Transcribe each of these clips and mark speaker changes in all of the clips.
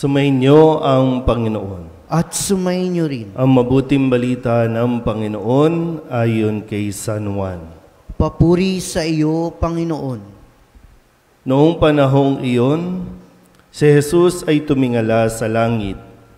Speaker 1: Sumainyo ang Panginoon.
Speaker 2: At sumainyo rin.
Speaker 1: Ang mabuting balita ng Panginoon ayon kay San Juan.
Speaker 2: Papuri sa iyo, Panginoon.
Speaker 1: Noong panahong iyon, si Jesus ay tumingala sa langit,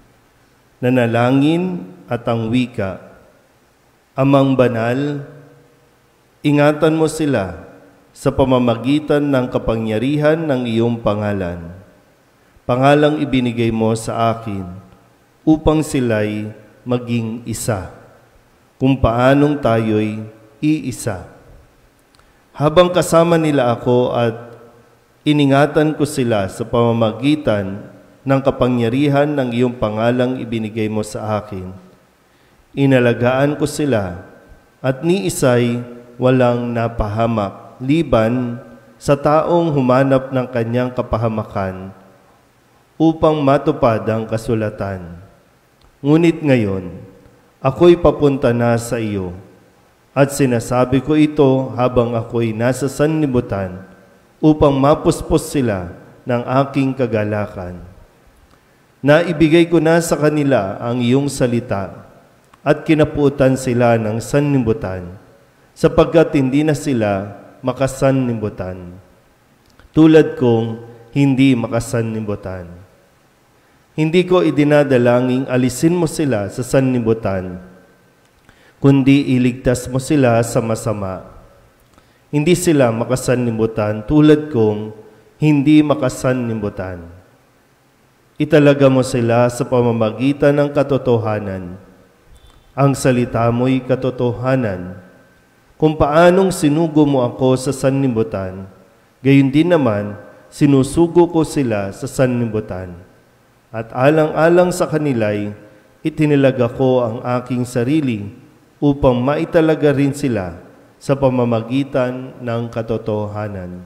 Speaker 1: nanalangin at ang wika, Amang banal, ingatan mo sila sa pamamagitan ng kapangyarihan ng iyong pangalan. Pangalang ibinigay mo sa akin upang sila'y maging isa, kung paanong tayo'y iisa. Habang kasama nila ako at iningatan ko sila sa pamamagitan ng kapangyarihan ng iyong pangalang ibinigay mo sa akin, inalagaan ko sila at ni isa'y walang napahamak, liban sa taong humanap ng kanyang kapahamakan upang matupad ang kasulatan. Ngunit ngayon, ako'y papunta na sa iyo, at sinasabi ko ito habang ako'y nasa sanlibutan upang mapuspos sila ng aking kagalakan. Naibigay ko na sa kanila ang iyong salita at kinaputan sila ng sanlibutan, sapagkat hindi na sila makasanlibutan, tulad kong hindi makasanlibutan. Hindi ko idinadalangin alisin mo sila sa sanlibutan, kundi iligtas mo sila sa masama. Hindi sila makasanlibutan tulad kong hindi makasanlibutan. Italaga mo sila sa pamamagitan ng katotohanan. Ang salita mo'y katotohanan. Kung paanong sinugo mo ako sa sanlibutan, gayon din naman sinusugo ko sila sa sanlibutan. At alang-alang sa kanila'y itinilaga ko ang aking sarili upang maitalaga rin sila sa pamamagitan ng katotohanan.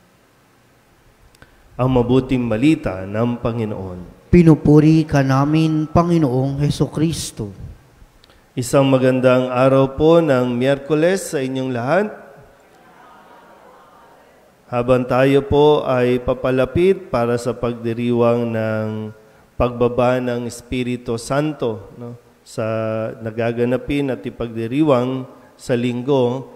Speaker 1: Ang mabuting balita ng Panginoon.
Speaker 2: Pinupuri ka namin, Panginoong Hesukristo.
Speaker 1: Isang magandang araw po ng Miyerkules sa inyong lahat. Habang tayo po ay papalapit para sa pagdiriwang ng pagbaba ng Espiritu Santo, sa nagaganapin at ipagdiriwang sa linggo,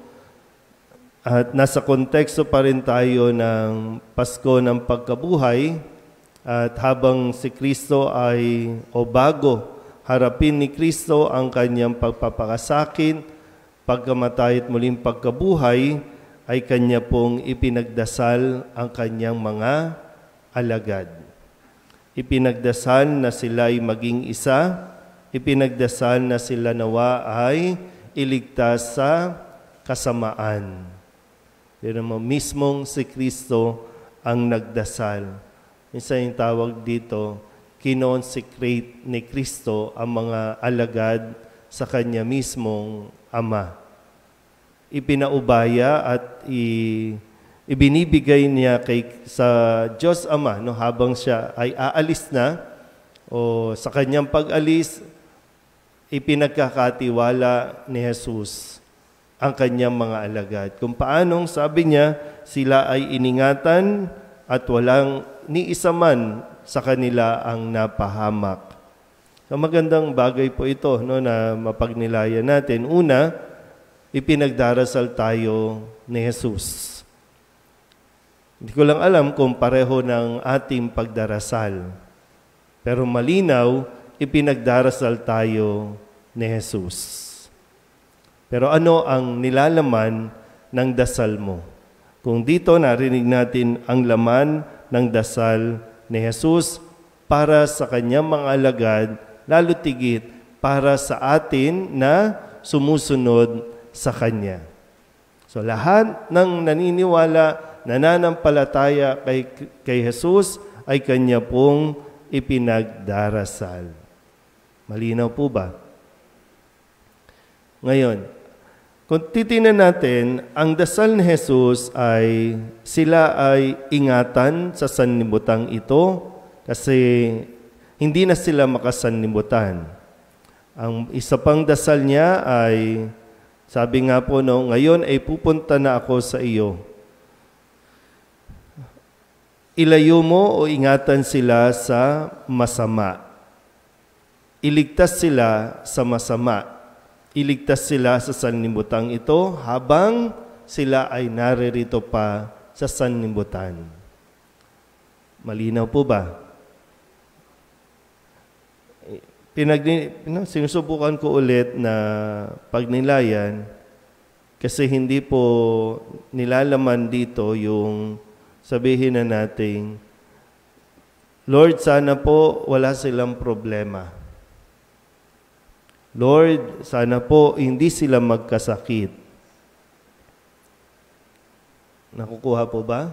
Speaker 1: at nasa konteksto pa rin tayo ng Pasko ng Pagkabuhay, at habang si Kristo ay bago harapin ni Kristo ang kanyang pagpapakasakin, pagkamatay at muling pagkabuhay, ay kanya pong ipinagdasal ang kanyang mga alagad. Ipinagdasal na sila'y maging isa, ipinagdasal na sila nawa ay iligtas sa kasamaan. Pero mismong si Kristo ang nagdasal. Minsan yung tawag dito, kinonsecrate ni Kristo ang mga alagad sa kanya mismong Ama. Ipinaubaya at ibinibigay niya sa Diyos Ama habang siya ay aalis na, o sa kanyang pag-alis, ipinagkakatiwala ni Jesus ang kanyang mga alagad. Kung paanong sabi niya, sila ay iningatan at walang ni isa man sa kanila ang napahamak. So, magandang bagay po ito na mapagnilayan natin. Una, ipinagdarasal tayo ni Jesus. Hindi ko lang alam kung pareho ng ating pagdarasal. Pero malinaw, ipinagdarasal tayo ni Jesus. Pero ano ang nilalaman ng dasal mo? Kung dito narinig natin ang laman ng dasal ni Jesus para sa kanyang mga alagad, lalo tigit para sa atin na sumusunod sa Kanya. So lahat ng naniniwala, nananampalataya kay Jesus ay Kanya pong ipinagdarasal. Malinaw po ba? Ngayon, kung titingnan natin, ang dasal ni Jesus ay sila ay ingatan sa sanlibutan ito kasi hindi na sila makasanlibutan. Ang isa pang dasal niya ay, sabi nga po, ngayon ay pupunta na ako sa iyo. ilayo mo o ingatan sila sa masama. Iligtas sila sa masama. Iligtas sila sa sanlibutan ito habang sila ay naririto pa sa sanlibutan. Malinaw po ba? Sinusubukan ko ulit na pagnilayan kasi hindi po nilalaman dito yung sabihin na nating, Lord, sana po wala silang problema. Lord, sana po hindi sila magkasakit. Nakukuha po ba?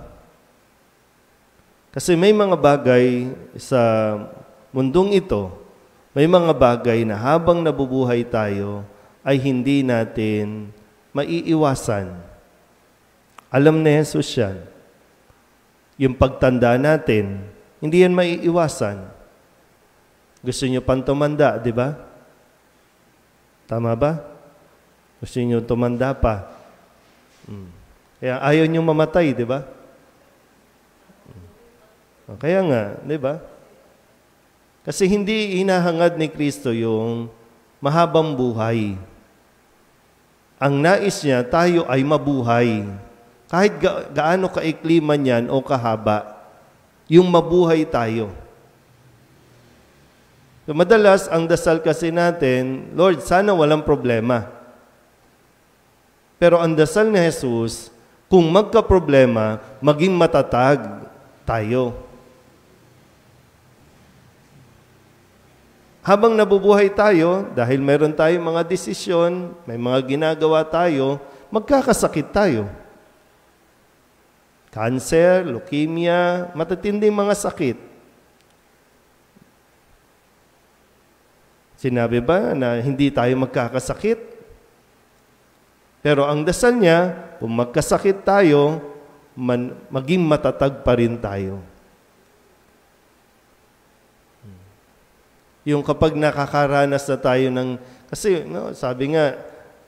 Speaker 1: Kasi may mga bagay sa mundong ito, may mga bagay na habang nabubuhay tayo ay hindi natin maiiwasan. Alam ni Jesus yan. Yung pagtanda natin, hindi yan maiiwasan. Gusto niyo pang tumanda, di ba? Tama ba? Gusto niyo tumanda pa. Kaya ayaw niyo mamatay, di ba? Kaya nga, di ba? Kasi hindi hinahangad ni Kristo yung mahabang buhay. Ang nais niya, tayo ay mabuhay. Kahit gaano kaikli man yan o kahaba, yung mabuhay tayo. So, madalas, ang dasal kasi natin, Lord, sana walang problema. Pero ang dasal ni Jesus, kung magka-problema, maging matatag tayo. Habang nabubuhay tayo, dahil meron tayong mga desisyon, may mga ginagawa tayo, magkakasakit tayo. Cancer, leukemia, matatinding mga sakit. Sinabi ba na hindi tayo magkakasakit? Pero ang dasal niya, kung magkasakit tayo, maging matatag pa rin tayo. Yung kapag nakakaranas na tayo ng, kasi sabi nga,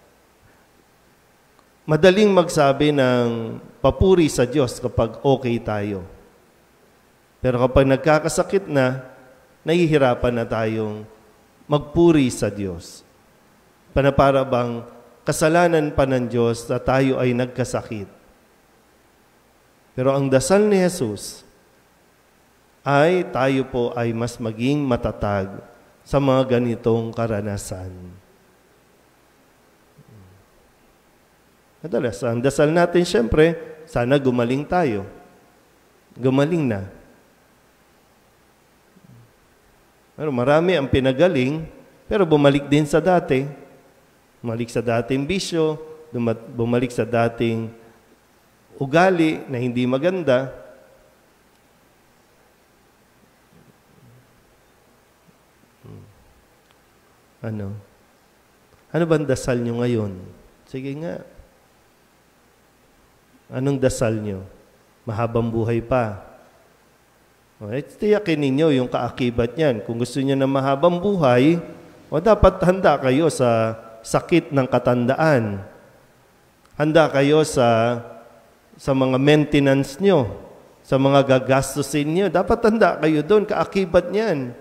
Speaker 1: madaling magsabi ng papuri sa Diyos kapag okay tayo. Pero kapag nagkakasakit na, nahihirapan na tayong magpuri sa Diyos. Para bang kasalanan pa ng Diyos na tayo ay nagkasakit. Pero ang dasal ni Jesus ay tayo po ay mas maging matatag sa mga ganitong karanasan. Madalas, ang dasal natin siyempre, sana gumaling tayo. Gumaling na. Pero marami ang pinagaling, pero bumalik din sa dati. Bumalik sa dating bisyo, bumalik sa dating ugali na hindi maganda. Ano ba ang dasal nyo ngayon? Sige nga. Anong dasal nyo? Mahabang buhay pa. Tiyakin ninyo yung kaakibat niyan. Kung gusto niyo na mahabang buhay, dapat handa kayo sa sakit ng katandaan. Handa kayo sa mga maintenance nyo, sa mga gagastusin nyo. Dapat handa kayo doon, kaakibat niyan.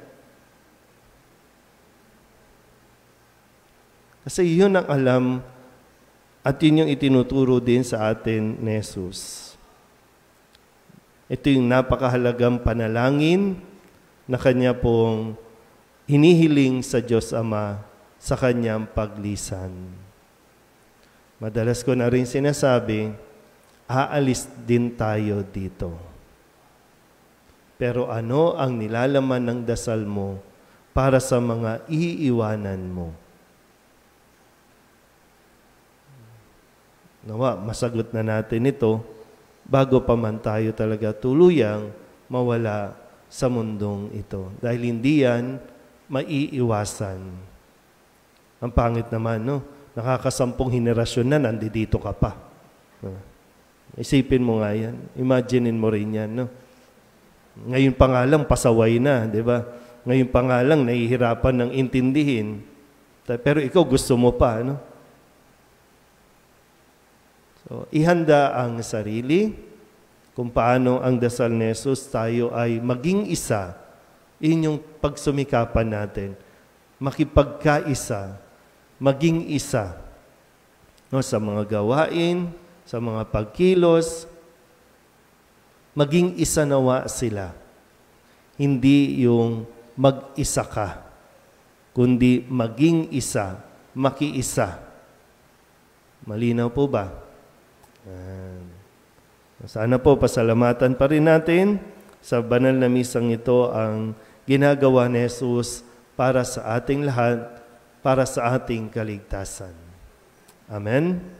Speaker 1: Kasi yun ang alam at yun yung itinuturo din sa atin ni Jesus. Ito yung napakahalagang panalangin na Kanya pong hinihiling sa Diyos Ama sa Kanyang paglisan. Madalas ko na rin sinasabi, aalis din tayo dito. Pero ano ang nilalaman ng dasal mo para sa mga iiwanan mo? Nawa, masagot na natin ito bago pa man tayo talaga tuluyang mawala sa mundong ito. Dahil hindi yan maiiwasan. Ang pangit naman, no? Nakakasampung henerasyon na, nandito ka pa. Isipin mo nga yan. Imaginein mo rin yan, no? Ngayon pa nga lang, pasaway na, di ba? Ngayon pa nga lang, nahihirapan ng intindihin. Pero ikaw gusto mo pa, no? So, ihanda ang sarili, kung paano ang dasal ni Jesus tayo ay maging isa. Yun yung pagsumikapan natin. Makipagkaisa, maging isa. No, sa mga gawain, sa mga pagkilos, maging isa nawa sila. Hindi yung mag-isa ka, kundi maging isa, makiisa. Malinaw po ba? Sana po pasalamatan pa rin natin sa banal na misang ito ang ginagawa ni Jesus para sa ating lahat, para sa ating kaligtasan. Amen.